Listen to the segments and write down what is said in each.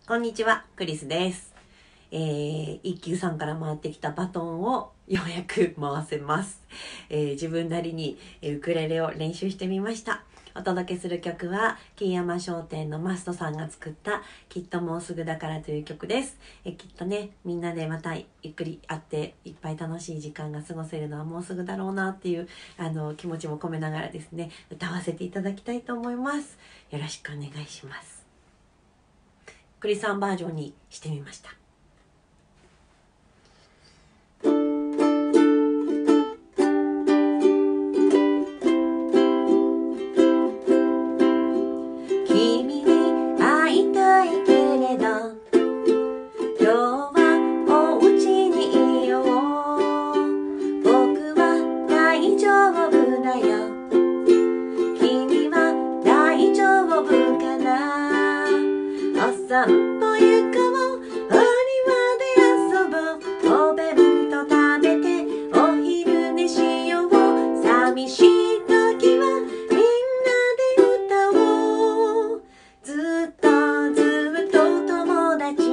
こんにちは、クリスです。一休さんから回ってきたバトンをようやく回せます。自分なりにウクレレを練習してみました。お届けする曲は、金山商店のマストさんが作った、きっともうすぐだからという曲です。きっとね、みんなでまたゆっくり会って、いっぱい楽しい時間が過ごせるのはもうすぐだろうなっていう、気持ちも込めながらですね、歌わせていただきたいと思います。よろしくお願いします。クリさんバージョンにしてみました。君に会いたいけれど今日はお家にいよう。僕は大丈夫だよ。君は大丈夫かな。お散歩行こう。お庭で遊ぼう。お弁当食べてお昼寝しよう。寂しい時はみんなで歌おう。ずっと友達。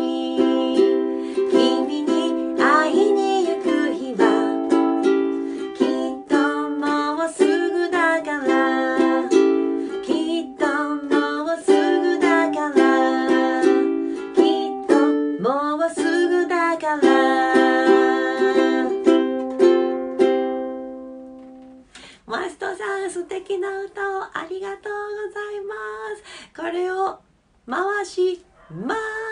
君に会いに行く日はきっともうすぐだから。きっともうすぐだから。きっともうすぐだから。マストさん、素敵な歌をありがとうございます。これを回します。